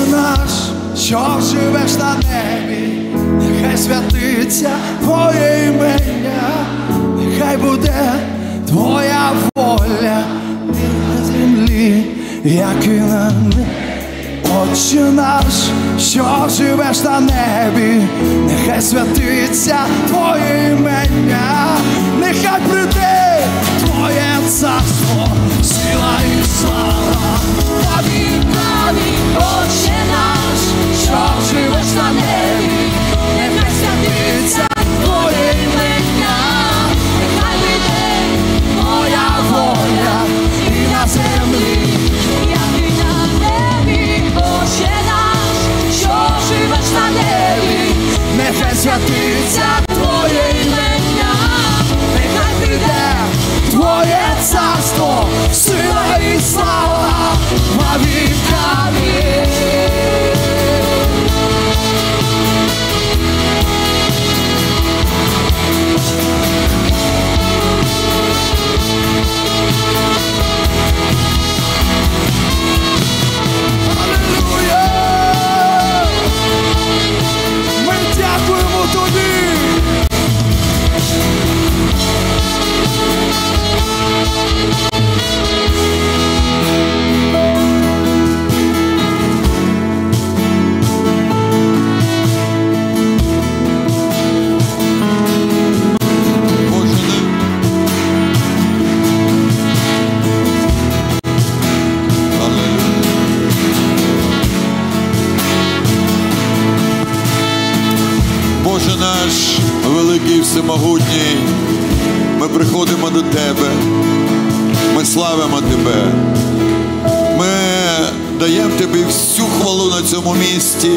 наш, що живеш на небі, нехай святиться Твоє ім'я, нехай буде Твоя воля і на землі, як і на небі. Отче наш, що живеш на небі, нехай святиться Твоє ім'я, нехай прийде Твоє царство, сила і слава на віки. Отче наш, що живеш на небі, нехай святиться Твоє ім'я, нехай прийде Твоя воля і на землі, як і на небі. Отче наш, що живеш на небі, нехай святиться Твоє ім'я, нехай прийде Твоє царство, сила і слава на віками. Боже наш, великий всемогутній, ми приходимо до Тебе, ми славимо Тебе, ми даємо Тобі всю хвалу на цьому місці.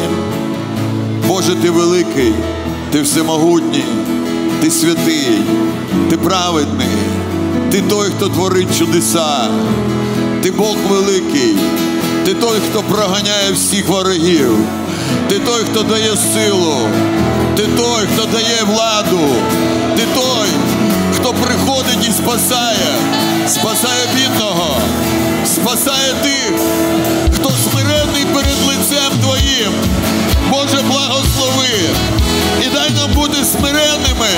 Боже, Ти великий, Ти всемогутній, Ти святий, Ти праведний, Ти той, хто творить чудеса, Ти Бог великий, Ти той, хто проганяє всіх ворогів, Ти той, хто дає силу, Ти той, хто дає владу, Ти той, хто приходить і спасає, спасає бідного, спасає тих, хто смиренний перед лицем Твоїм. Боже, благослови і дай нам бути смиренними,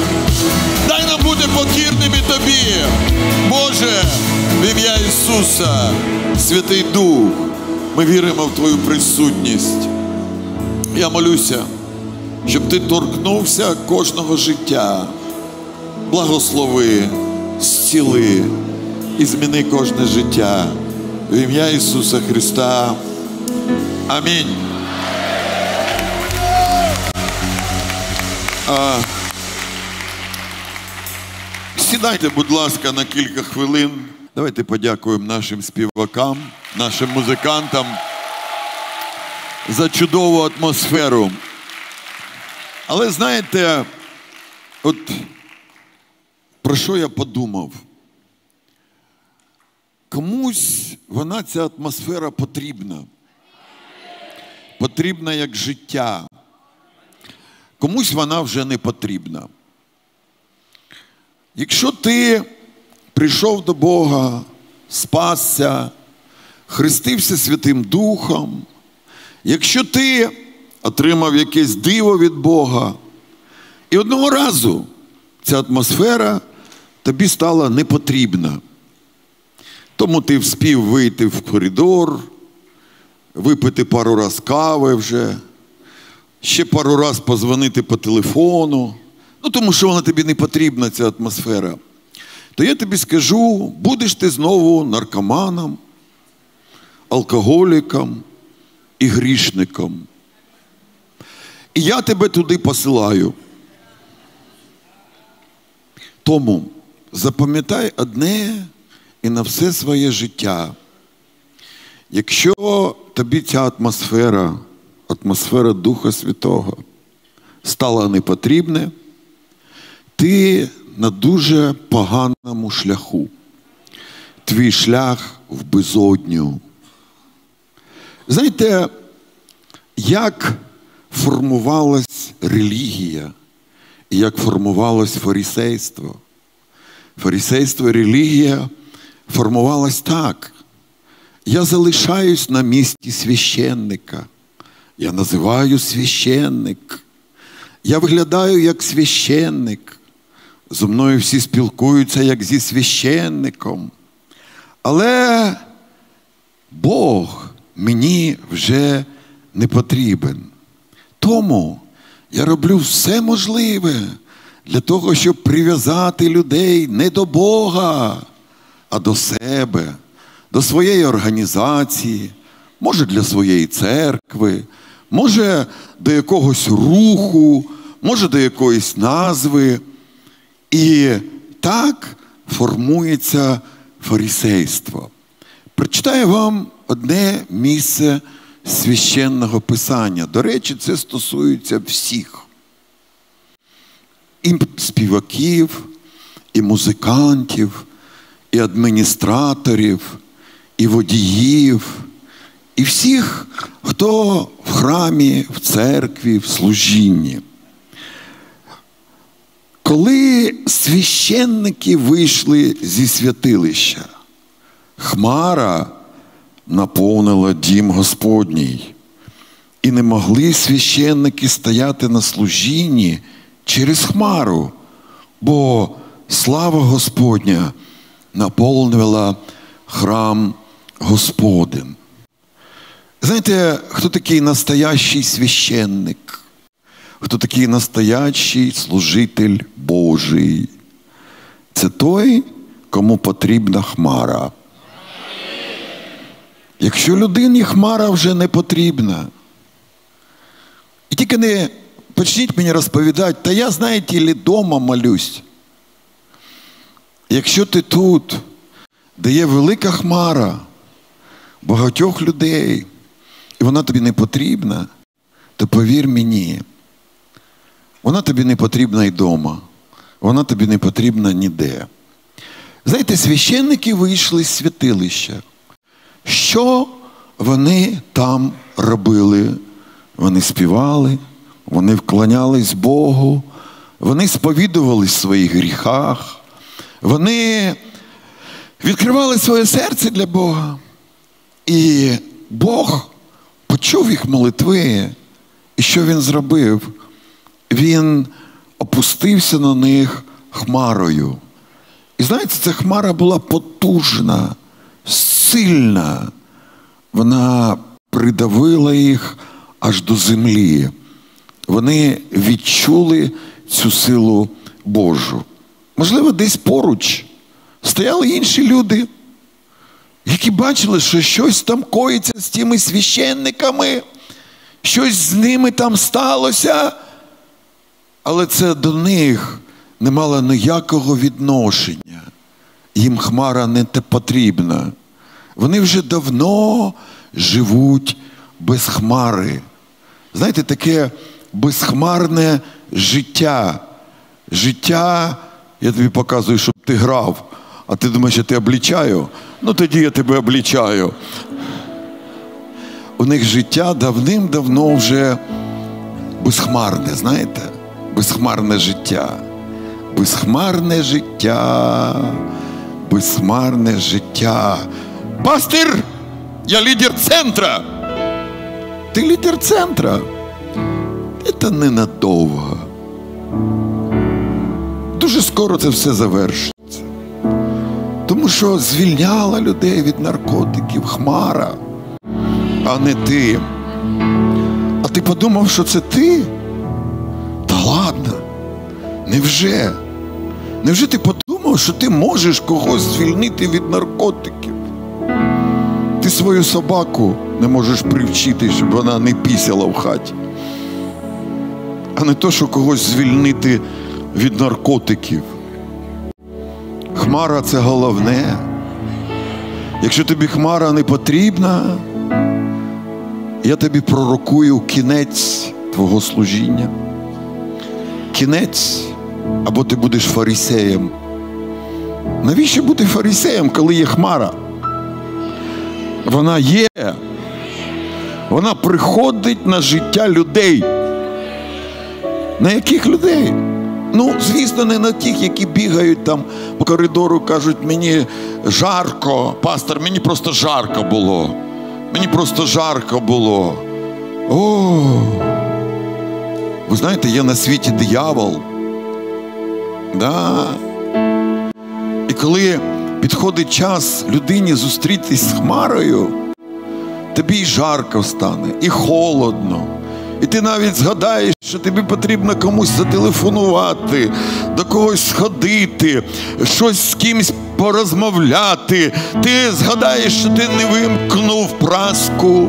дай нам бути покірними Тобі. Боже, в ім'я Ісуса, Святий Дух, ми віримо в Твою присутність. Я молюся, щоб Ти торкнувся кожного життя. Благослови, зціли і зміни кожне життя. В ім'я Ісуса Христа. Амінь. Сідайте, будь ласка, на кілька хвилин. Давайте подякуємо нашим співакам, нашим музикантам за чудову атмосферу. Але знаєте, от про що я подумав? Комусь вона, ця атмосфера, потрібна. Потрібна як життя. Комусь вона вже не потрібна. Якщо ти прийшов до Бога, спасся, хрестився Святим Духом, якщо ти отримав якесь диво від Бога, і одного разу ця атмосфера тобі стала непотрібна, тому ти вспів вийти в коридор, випити пару раз кави вже, ще пару раз позвонити по телефону, тому що вона тобі не потрібна, ця атмосфера, то я тобі скажу, будеш ти знову наркоманом, алкоголіком і грішником. І я тебе туди посилаю. Тому запам'ятай одне і на все своє життя. Якщо тобі ця атмосфера Духа Святого стала непотрібне, ти на дуже поганому шляху. Твій шлях в безодню. Знаєте, як формувалась релігія і як формувалось фарисейство? Фарисейство і релігія формувалось так. Я залишаюсь на місці священника. Я називаю священник. Я виглядаю як священник. Зо мною всі спілкуються як зі священником. Але Бог мені вже не потрібен. Тому я роблю все можливе для того, щоб прив'язати людей не до Бога, а до себе, до своєї організації, може для своєї церкви, може до якогось руху, може до якоїсь назви. І так формується фарисейство. Прочитаю вам одне місце священного писання. До речі, це стосується всіх. І співаків, і музикантів, і адміністраторів, і водіїв, і всіх, хто в храмі, в церкві, в служінні. Коли священники вийшли зі святилища, хмара наповнила дім Господній. І не могли священники стояти на служінні через хмару, бо слава Господня наповнила храм Господень. Знаєте, хто такий настоящий священник? Хто такий настоящий служитель Божий? Це той, кому потрібна хмара. Якщо людині хмара вже не потрібна, і тільки не почніть мені розповідати, та я, знаєте, ли дома молюсь. Якщо ти тут, де є велика хмара багатьох людей, і вона тобі не потрібна, то повір мені, вона тобі не потрібна й дома, вона тобі не потрібна ніде. Знаєте, священники вийшли з святилища. Що вони там робили? Вони співали, вони вклонялись Богу, вони сповідувались в своїх гріхах, вони відкривали своє серце для Бога. І Бог почув їх молитви. І що Він зробив? Він опустився на них хмарою. І знаєте, ця хмара була потужна, сильна. Вона придавила їх аж до землі. Вони відчули цю силу Божу. Можливо, десь поруч стояли інші люди, які бачили, що щось там коїться з тими священниками, щось з ними там сталося, але це до них не мало ніякого відношення. Їм хмара не потрібна. Вони вже давно живуть без хмари. Знаєте, таке безхмарне життя. Життя, я тобі показую, щоб ти грав, а ти думаєш, я тебе облічаю? Ну тоді я тебе облічаю. У них життя давним-давно вже безхмарне, знаєте? Безхмарне життя. Безхмарне життя. Безхмарне життя. Пастир, я лідер центра. Ти лідер центра? Це ненадовго. Дуже скоро це все завершиться. Тому що звільняла людей від наркотиків хмара, а не ти. А ти подумав, що це ти? Та ладно. Невже? Невже ти подумав, що ти можеш когось звільнити від наркотиків? Ти свою собаку не можеш привчити, щоб вона не пісяла в хаті. А не то, що когось звільнити від наркотиків. Хмара – це головне. Якщо тобі хмара не потрібна, я тобі пророкую кінець твого служіння. Кінець, або ти будеш фарисеєм. Навіщо бути фарисеєм, коли є хмара? Вона є. Вона приходить на життя людей. На яких людей? Ну, звісно, не на тих, які бігають там по коридору, кажуть, мені жарко. Пастор, мені просто жарко було. Мені просто жарко було. О, ви знаєте, є на світі диявол. Да. І коли підходить час людині зустрітись з Хмарою, тобі і жарко стане, і холодно. І ти навіть згадаєш, що тобі потрібно комусь зателефонувати, до когось сходити, щось з кимось порозмовляти. Ти згадаєш, що ти не вимкнув праску.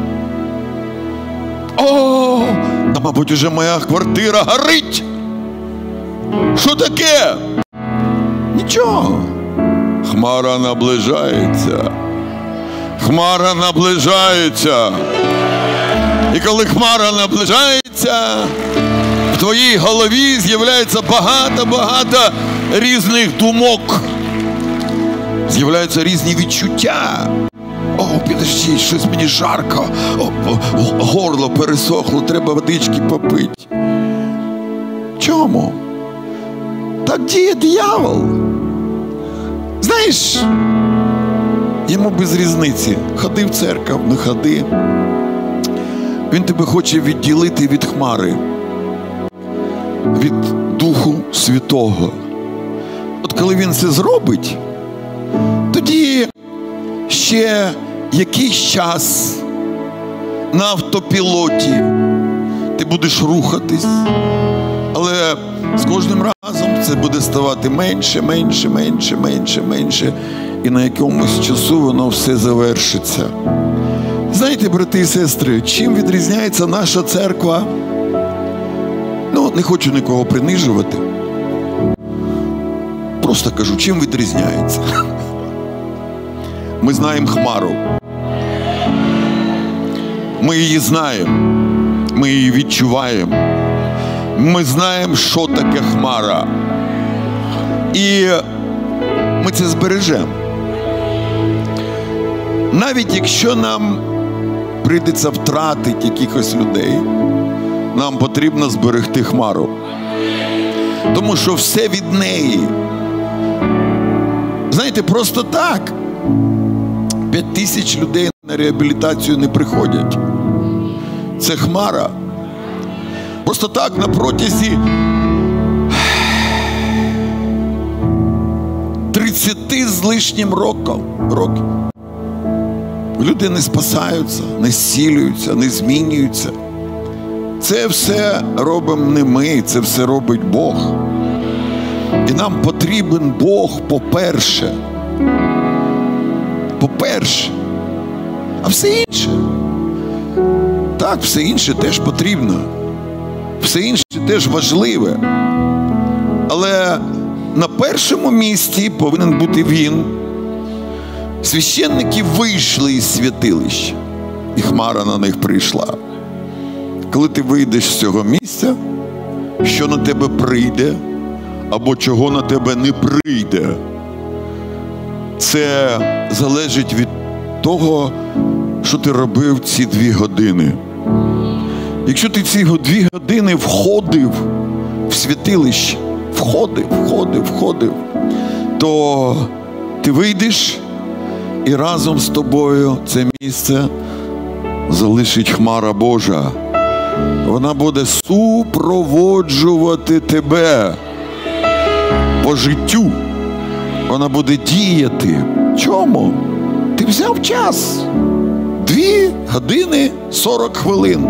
О, та, мабуть, уже моя квартира горить. Що таке? Нічого. Хмара наближається. Хмара наближається. І коли хмара наближається, в твоїй голові з'являється багато різних думок. З'являються різні відчуття. О, підожди, щось мені жарко. Горло пересохло, треба водички попити. Чому? Так діє диявол. Знаєш, йому без різниці. Ходи в церкву, не ходи. Він тебе хоче відділити від Хмари, від Духу Святого. От коли він це зробить, тоді ще якийсь час на автопілоті ти будеш рухатись, але з кожним разом це буде ставати менше, і на якомусь часу воно все завершиться. Знаєте, брати і сестри, чим відрізняється наша церква? Ну, не хочу нікого принижувати. Просто кажу, чим відрізняється? Ми знаємо Хмару. Ми її знаємо. Ми її відчуваємо. Ми знаємо, що таке Хмара. І ми це збережемо. Навіть якщо нам прийдеться втратити якихось людей, нам потрібно зберегти Хмару. Тому що все від неї. Знаєте, просто так 5000 людей на реабілітацію не приходять. Це Хмара. Просто так на протязі 30 з лишнім років люди не спасаються, не зцілюються, не змінюються. Це все робимо не ми, це все робить Бог. І нам потрібен Бог по-перше. По-перше. А все інше. Так, все інше теж потрібно. Все інше теж важливе. Але на першому місці повинен бути Він. Священники вийшли із святилища, і Хмара на них прийшла. Коли ти вийдеш з цього місця, що на тебе прийде, або чого на тебе не прийде, це залежить від того, що ти робив ці 2 години. Якщо ти ці 2 години входив в святилище, входив, то ти вийдеш, і разом з тобою це місце залишить Хмара Божа. Вона буде супроводжувати тебе по життю. Вона буде діяти. Чому? Ти взяв час. 2 години 40 хвилин.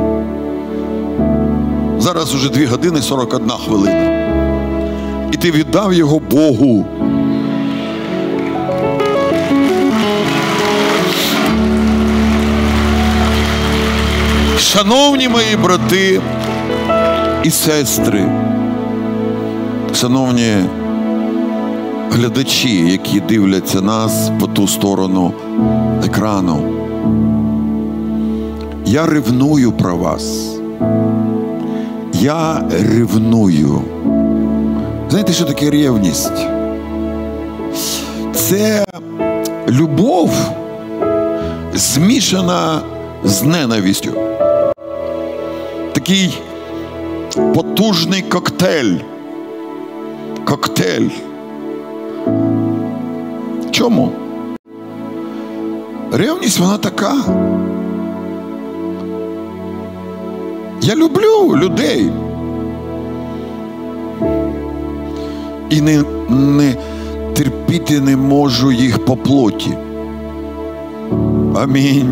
Зараз уже 2 години 41 хвилина. І ти віддав його Богу. Шановні мої брати і сестри, шановні глядачі, які дивляться нас по ту сторону екрану, я ревную про вас. Я ревную. Знаєте, що таке ревність? Це любов змішана з ненавистю. Такий потужний коктейль. коктейль. Чому? Ревність вона така. Я люблю людей. І не терпіти не можу їх по плоті. Амінь.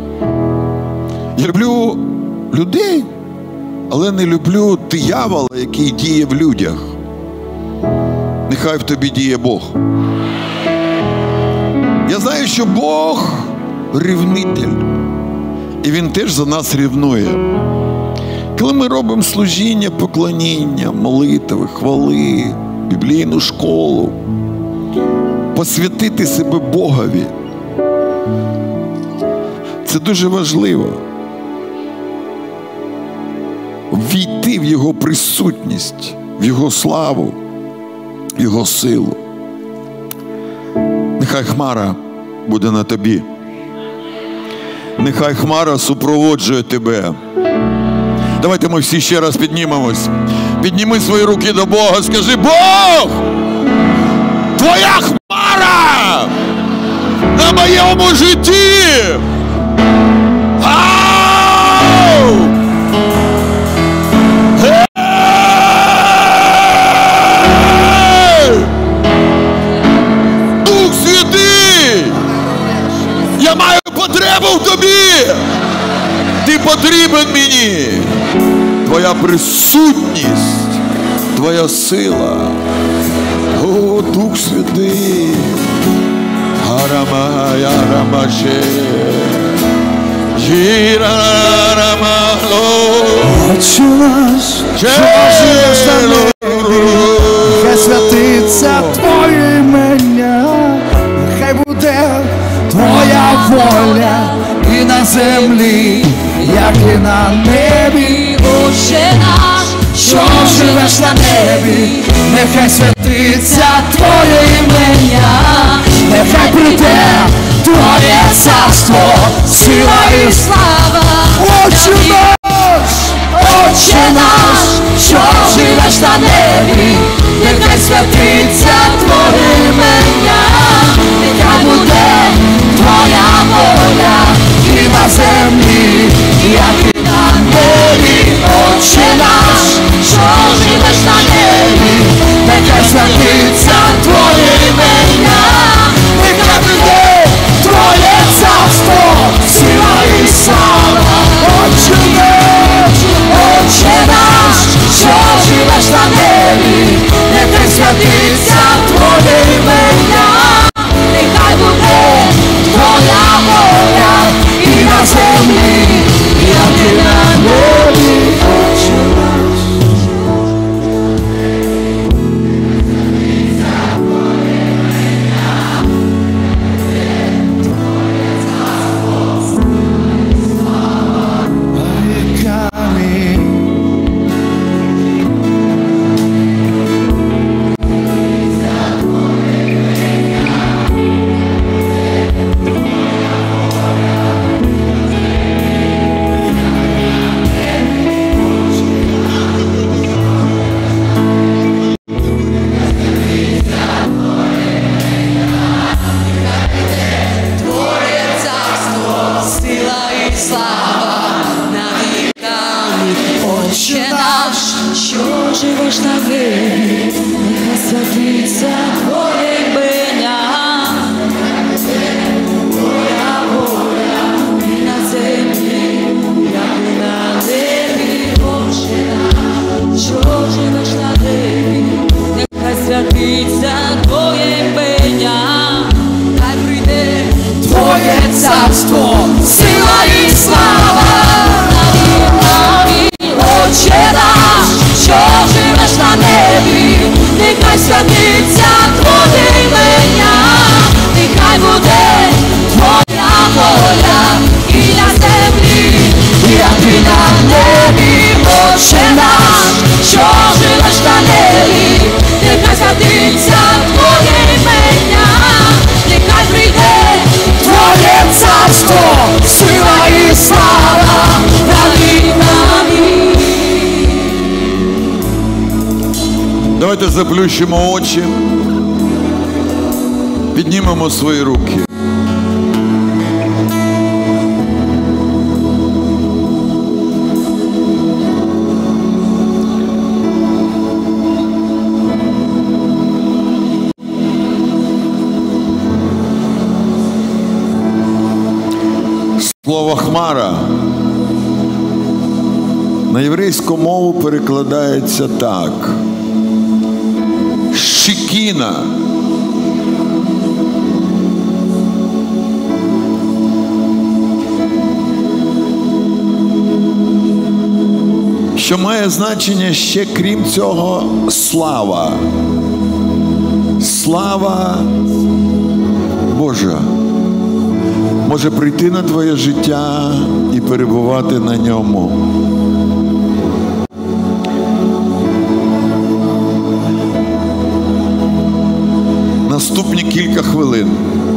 Я люблю людей, але не люблю диявола, який діє в людях. Нехай в тобі діє Бог. Я знаю, що Бог ревнитель. І Він теж за нас ревнує. Коли ми робимо служіння, поклоніння, молитви, хвали, біблійну школу, посвятити себе Богові. Це дуже важливо. Війти в Його присутність, в Його славу, в Його силу. Нехай хмара буде на тобі. Нехай хмара супроводжує тебе. Давайте ми всі ще раз піднімемось. Підніми свої руки до Бога, скажи: Бог! Твоя хмара на моєму житті! Ау! Дух Святий! Я маю потребу в тобі! Ти потрібен мені! Твоя присутність, Твоя сила. О, Дух Святий! Арамая, арамаше, жірарамало. Отче наш, що живеш на небі, нехай святиться Твоє ім'я, нехай буде Твоя воля і на землі, як і на небі. Отче наш, Що живеш на небі, нехай святиться Твоє ім'я, нехай прийде Твоє царство, сила і слава. Отче наш, Отче наш, що живеш на небі, нехай святиться Твоє ім'я, нехай буде Твоя воля і на землі, як і на небі. Отче наш, що живеш на небі, нехай святиться Твоє ім'я, нехай прийде Твоє царство, сила і слава. Отче наш, що живеш на небі, нехай святиться Твоє ім'я, нехай буде Твоя воля і на землі, як і на небі. Отче наш. заплющимо очі, піднімемо свої руки. Слово «хмара» на єврейську мову перекладається так. Шикіна. Що має значення ще крім цього слава. Слава Божа може прийти на твоє життя і перебувати на ньому. Наступні кілька хвилин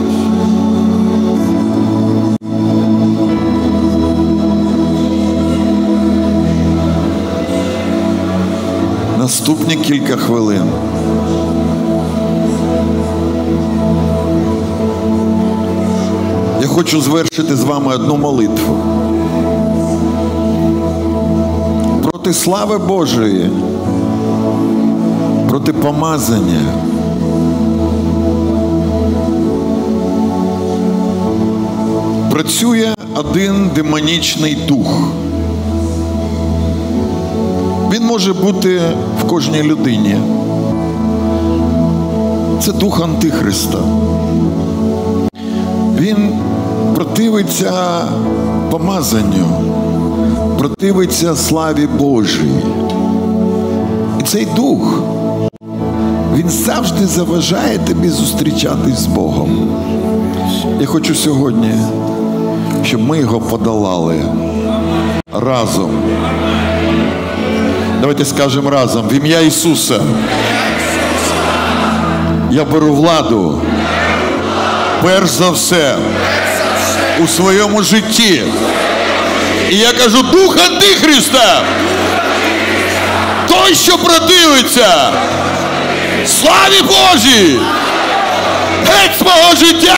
я хочу звершити з вами одну молитву. Проти слави Божої, проти помазання, працює один демонічний дух. Він може бути в кожній людині. Це дух Антихриста. Він противиться помазанню, противиться славі Божій. І цей дух, він завжди заважає тобі зустрічатись з Богом. Я хочу сьогодні, щоб ми його подолали разом. Давайте скажемо разом. В ім'я Ісуса я беру владу, перш за все, у своєму житті. І я кажу, дух Антихриста, той, що противиться славі Божій, геть з мого життя.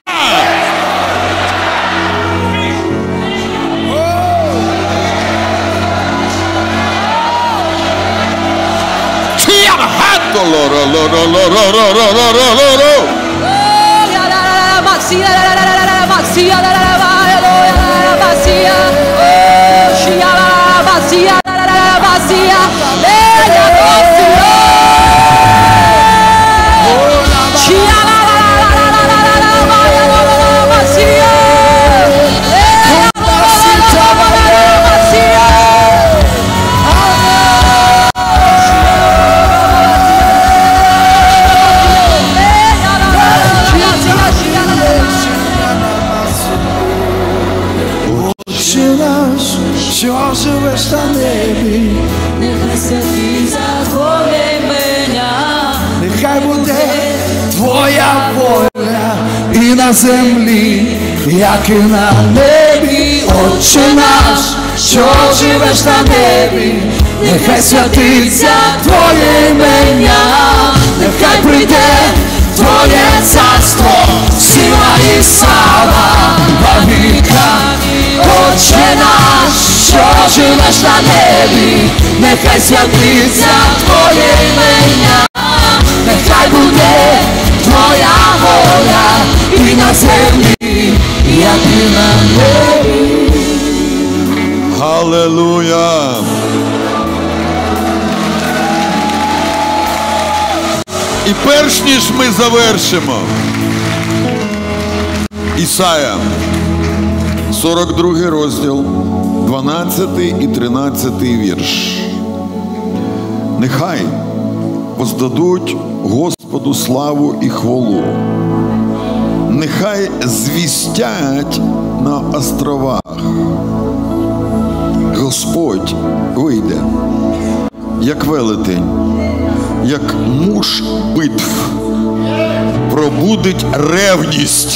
Що живеш на небі, нехай святиться Твоє ім'я, нехай буде Твоя воля і на землі, як і на небі. Отче наш, що живеш на небі, нехай святиться Твоє ім'я, нехай прийде Твоє царство, сила і слава во віка. Отче наш, що живеш на небі, нехай святиться Твоє ім'я, нехай буде Твоя воля і на землі, як і на небі. Алілуя! І перш ніж ми завершимо, Ісая, 42 розділ, 12 і 13 вірш. Нехай воздадуть Господу славу і хвалу. Нехай звістять на островах. Господь вийде, як велетень, як муж битв, пробудить ревність,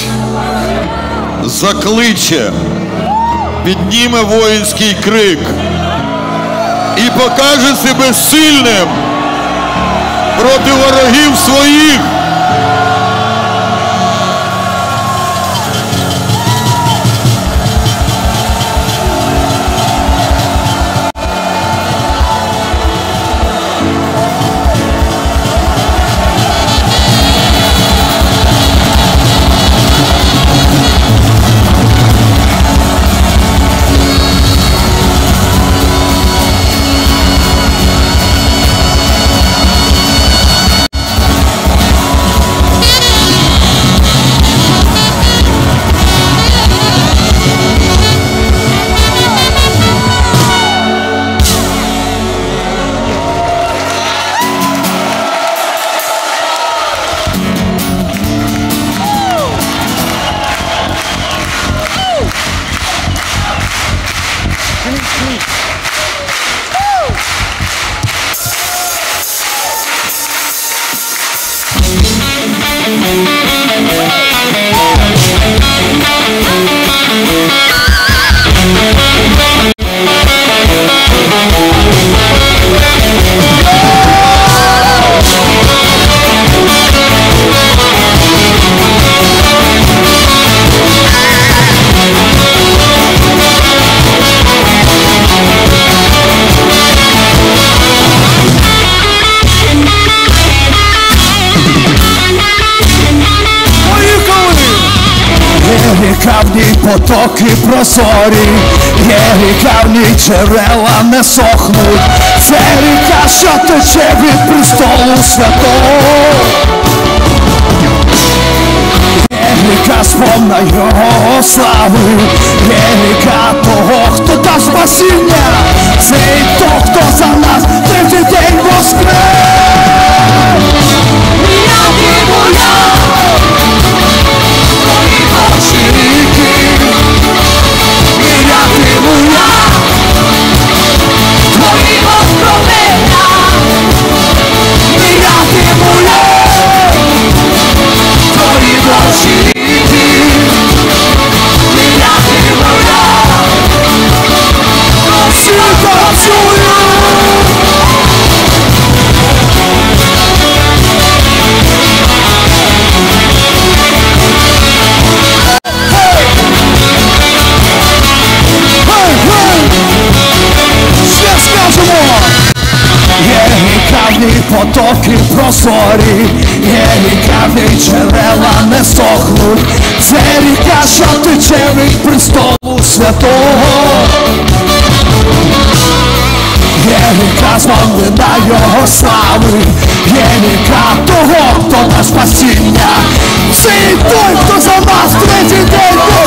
закличе, підніме воїнський крик і покаже себе сильним проти ворогів своїх. Ріка в ній потоки прозорі, є ріка в ній джерела не сохнуть. Це ріка, що тече від престолу святого. Є ріка сповна його слави, є ріка того, хто дав спасіння. Це і той, хто за нас третій день воскрес. Потоки прозорі, є ріка, в ній джерела не сохнуть. Це ріка, що тече від престолу святого. Є ріка, сповнена його слави, є ріка того, хто наш спасіння. Це і той, хто за нас третій день.